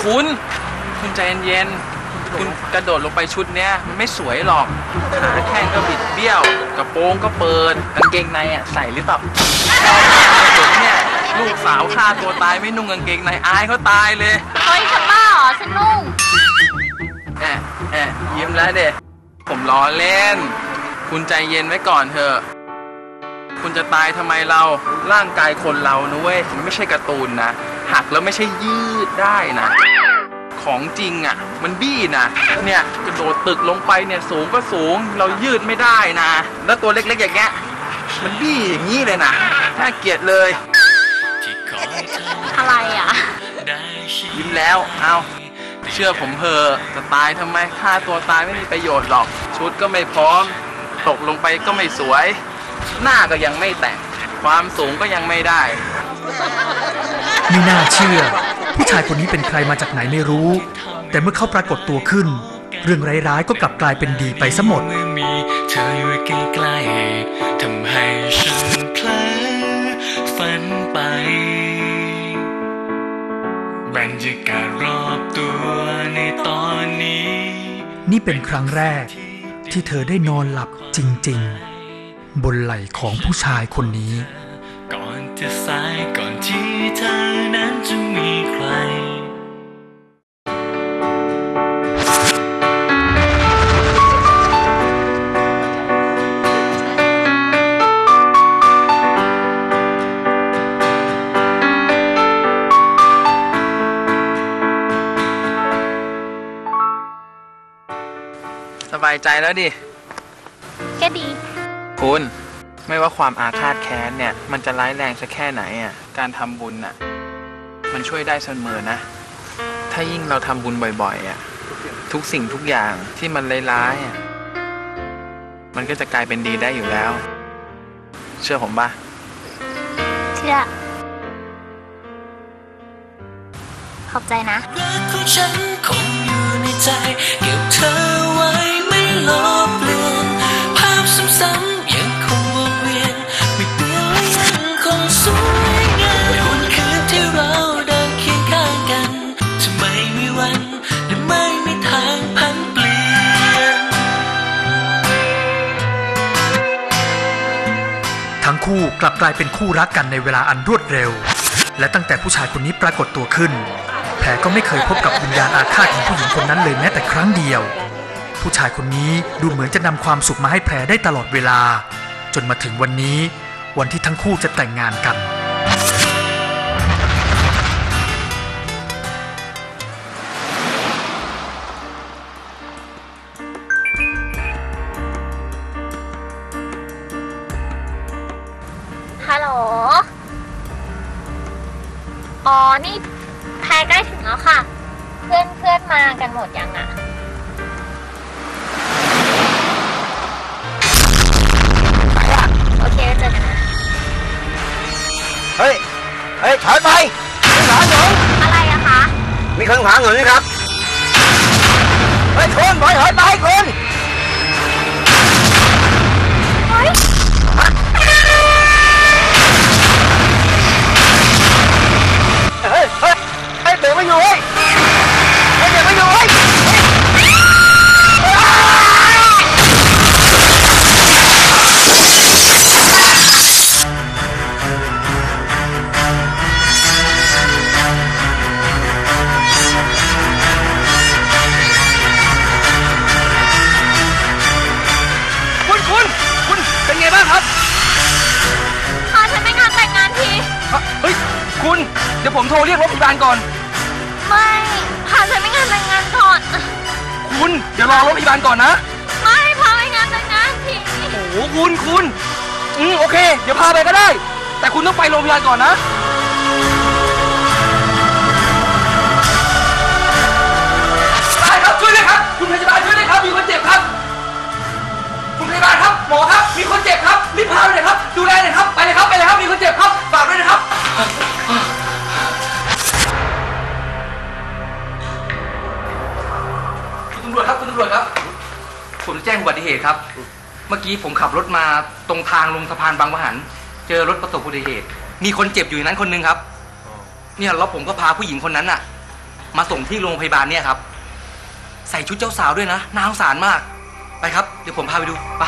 คุณใจเย็นๆคุณกระโดดลงไปชุดเนี้ยมันไม่สวยหรอกขาแข้งก็บิดเบี้ยวกระโปรงก็เปิดกางเกงในอ่ะใส่หรือเปล่าผมเนี่ยลูกสาวฆ่าตัวตายไม่นุ่งกางเกงในอายเขาตายเลยเฮ้ยจะบ้าเหรอฉันนุ่งยิ้มแล้วเด็กผมล้อเล่นคุณใจเย็นไว้ก่อนเถอะคุณจะตายทำไมเราร่างกายคนเรานะเว้ยมันไม่ใช่การ์ตูนนะหักแล้วไม่ใช่ยืดได้นะของจริงอ่ะมันบี้นะเนี่ยกระโดดตึกลงไปเนี่ยสูงก็สูงเรายืดไม่ได้นะแล้วตัวเล็กๆอย่างเงี้ยมันบี้อย่างนี้เลยนะน่าเกลียดเลยอะไรอ่ะยิ้มแล้วเอาเชื่อผมเถอะจะตายทำไมฆ่าตัวตายไม่มีประโยชน์หรอกชุดก็ไม่พร้อมตกลงไปก็ไม่สวยหน้าก็ยังไม่แต่งความสูงก็ยังไม่ได้ไม่น่าเชื่อผู้ชายคนนี้เป็นใครมาจากไหนไม่รู้แต่เมื่อเขาปรากฏตัวขึ้นเรื่องร้ายๆก็กลับกลายเป็นดีไปซะหมดเธออยู่ใกล้ๆทำให้ฉันเพลอฝันไปบรรยากาศรอบตัวในตอนนี้นี่เป็นครั้งแรกที่เธอได้นอนหลับจริงๆบนไหล่ของผู้ชายคนนี้ก่อนจะสายก่อนที่เธอนั้นจะมีใครสบายใจแล้วดิก็ดีคุณไม่ว่าความอาฆาตแค้นเนี่ยมันจะร้ายแรงสักแค่ไหนอ่ะการทำบุญอ่ะมันช่วยได้เสมอนะถ้ายิ่งเราทำบุญบ่อยๆอ่ะทุกสิ่งทุกอย่างที่มันร้ายๆอ่ะมันก็จะกลายเป็นดีได้อยู่แล้วเชื่อผมป่ะเชื่อขอบใจนะรักของฉันคงอยู่ในใจเก็บเธอไว้ไม่ลบเลือนภาพซ้ำๆยังคงวนเวียนไม่เปลี่ยนและยังคงสวยงามในวันคืนที่เราเดินเคียงข้างกันจะไม่มีวันและไม่มีทางพันเปลี่ยนทั้งคู่กลับกลายเป็นคู่รักกันในเวลาอันรวดเร็วและตั้งแต่ผู้ชายคนนี้ปรากฏตัวขึ้นแผลก็ไม่เคยพบกับวิญญาณอาฆาตของผู้หญิงคนนั้นเลยแม้แต่ครั้งเดียวผู้ชายคนนี้ดูเหมือนจะนำความสุขมาให้แผลได้ตลอดเวลาจนมาถึงวันนี้วันที่ทั้งคู่จะแต่งงานกันฮัลโหลอ๋อนี่แพรใกล้ถึงแล้วค่ะเพื่อนมากันหมดยังอ่ะโอเคเจอกันนะเฮ้ยถอยไปขางหนูอะไรอะคะมีเครื่องขางหนูไหมครับเฮ้ยคุณถอยไปคุณเฮ้ยเดี๋ยวไม่อยู่เดี๋ยวไม่อยู่คุณเป็นไงบ้างครับพาฉันไปงานแต่งงานทีเฮ้ยคุณเดี๋ยวผมโทรเรียกรถพยาบาลก่อนไม่พาฉันไปงานแต่งงานก่อนคุณเดี๋ยวรอรถพยาบาลก่อนนะไม่พาไปงานแต่งงานทีโอ้โหคุณโอเคเดี๋ยวพาไปก็ได้แต่คุณต้องไปโรงพยาบาลก่อนนะได้ครับช่วยด้วยครับคุณพยาบาลช่วยด้วยครับมีคนเจ็บครับคุณพยาบาลครับหมอครับมีคนเจ็บครับรีบพาไปเลยครับดูแลหน่อยครับไปเลยครับมีคนเจ็บครับฝากด้วยนะครับคุณตำรวจครับผมแจ้งอุบัติเหตุครับเมื่อกี้ผมขับรถมาตรงทางลงสะพานบางประหันเจอรถประสบอุบัติเหตุมีคนเจ็บอยู่ในนั้นคนนึงครับเนี่ยแล้วผมก็พาผู้หญิงคนนั้นน่ะมาส่งที่โรงพยาบาลเนี่ยครับใส่ชุดเจ้าสาวด้วยนะน่าสงสารมากไปครับเดี๋ยวผมพาไปดูไป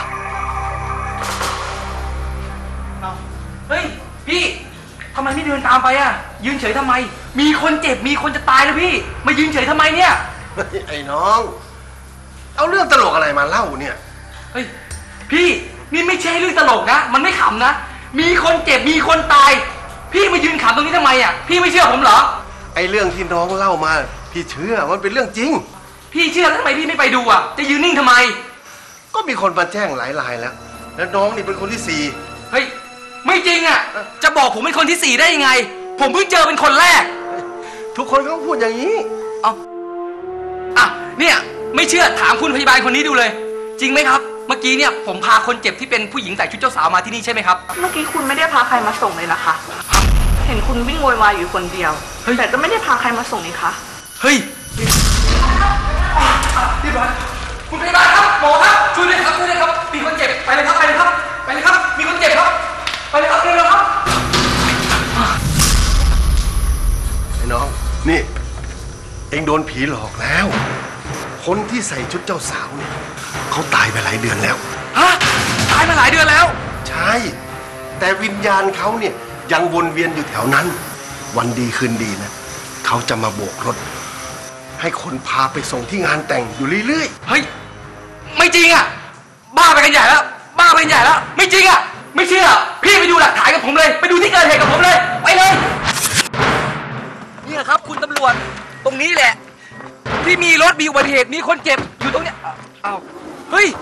เฮ้ยพี่ทำไมไม่เดินตามไปอ่ะยืนเฉยทำไมมีคนเจ็บมีคนจะตายแล้วพี่มายืนเฉยทำไมเนี่ยไอ้น้องเอาเรื่องตลกอะไรมาเล่าเนี่ยเฮ้ยพี่นี่ไม่ใช่เรื่องตลกนะมันไม่ขำนะมีคนเจ็บมีคนตายพี่มายืนขำตรงนี้ทำไมอ่ะพี่ไม่เชื่อผมเหรอไอ้เรื่องที่น้องเล่ามาพี่เชื่อมันเป็นเรื่องจริงพี่เชื่อแล้วทำไมพี่ไม่ไปดูอ่ะจะยืนนิ่งทำไมก็มีคนมาแจ้งหลายรายแล้วแล้วน้องนี่เป็นคนที่4เฮ้ยไม่จริงอ่ะจะบอกผมเป็นคนที่4ได้ยังไงผมเพิ่งเจอเป็นคนแรกทุกคนก็พูดอย่างนี้เอาอ่ะเนี่ยไม่เชื่อถามคุณพยาบาลคนนี้ดูเลยจริงไหมครับเมื่อกี้เนี่ยผมพาคนเจ็บที่เป็นผู้หญิงใส่ชุดเจ้าสาวมาที่นี่ใช่ไหมครับเมื่อกี้คุณไม่ได้พาใครมาส่งเลยนะคะเห็นคุณวิ่งโวยวายอยู่คนเดียวแต่ก็ไม่ได้พาใครมาส่งนี่คะเฮ้ยพี่บอลคุณพยาบาลครับหมอครับช่วยด้วยครับช่วยด้วยครับมีคนเจ็บไปเลยครับไปเลยครับไปเลยครับมีคนเจ็บครับไปเลยครับเร็วๆครับไอ้น้องนี่เอ็งโดนผีหลอกแล้วคนที่ใส่ชุดเจ้าสาวเนี่ยเขาตายไปหลายเดือนแล้วฮะตายมาหลายเดือนแล้วใช่แต่วิญญาณเขาเนี่ยยังวนเวียนอยู่แถวนั้นวันดีคืนดีนะเขาจะมาโบกรถให้คนพาไปส่งที่งานแต่งอยู่เรื่อยๆเฮ้ยไม่จริงอ่ะบ้าไปกันใหญ่แล้วบ้าไปกันใหญ่แล้วไม่จริงอ่ะไม่เชื่อพี่ไปดูหลักฐานกับผมเลยไปดูที่เกิดเหตุกับผมเลยไปเลยนี่ครับคุณตำรวจตรงนี้แหละที่มีรถมีอุบัติเหตุมีคนเจ็บอยู่ตรงเนี้ยอ้าวเฮ้ย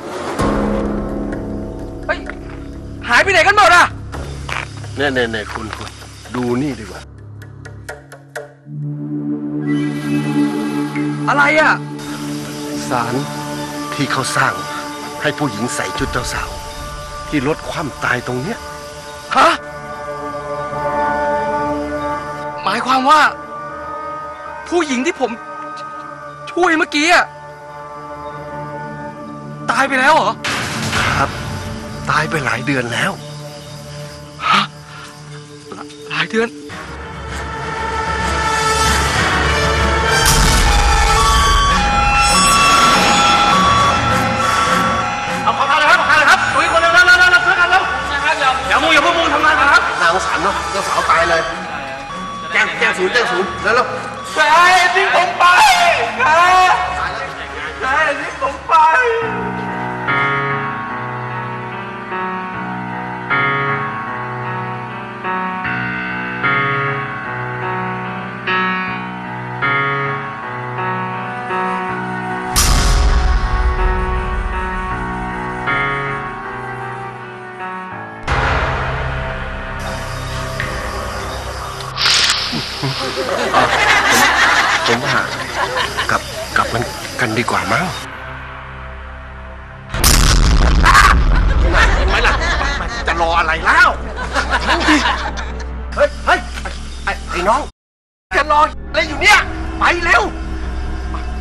เฮ้ยหายไปไหนกันหมดอ่ะเนี่ยคุณดูนี่ดีกว่าอะไรอ่ะศาลที่เขาสร้างให้ผู้หญิงใส่ชุดเจ้าสาวที่รถคว่ำตายตรงเนี้ยฮะหมายความว่าผู้หญิงที่ผมช่วยเมื่อกี้อ่ะตายไปแล้วเหรอครับตายไปหลายเดือนแล้วฮะหลายเดือนเอาขอทานเลยครับขอทานเลยครับตัวอีกคนเร็วช่วยกันแล้วเดี๋ยวอย่าพูดทำงานกันครับนางสารเนาะเจ้าสาวตายเลยแจ้งศูนย์แล้วแกทิ้งผมไปแกทิ้งผมไปผมว่ากลับมันกันดีกว่ามั้งเห็นไหมล่ะจะรออะไรแล้วเฮ้ยไอ้น้องจะรออะไรอยู่เนี่ยไปเร็วไป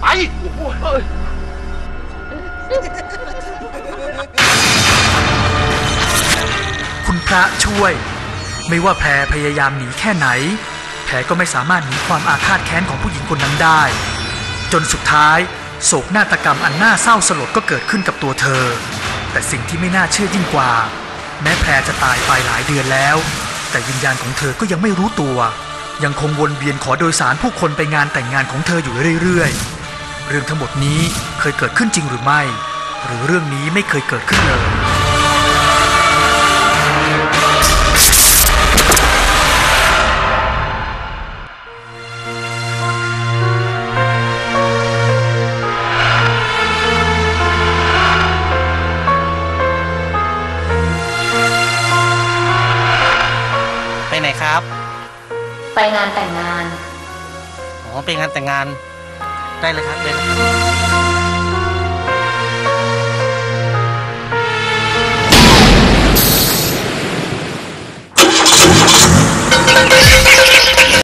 คุณพระช่วยไม่ว่าแพรพยายามหนีแค่ไหนแพรก็ไม่สามารถหนีความอาฆาตแค้นของผู้หญิงคนนั้นได้จนสุดท้ายโศกนาฏกรรมอันน่าเศร้าสลดก็เกิดขึ้นกับตัวเธอแต่สิ่งที่ไม่น่าเชื่อยิ่งกว่าแม้แพรจะตายไปหลายเดือนแล้วแต่วิญญาณของเธอก็ยังไม่รู้ตัวยังคงวนเวียนขอโดยสารผู้คนไปงานแต่งงานของเธออยู่เรื่อยๆเรื่องทั้งหมดนี้เคยเกิดขึ้นจริงหรือไม่หรือเรื่องนี้ไม่เคยเกิดขึ้นเลยไปงานแต่งงานอ๋อไปงานแต่งงานได้เลยครับเบน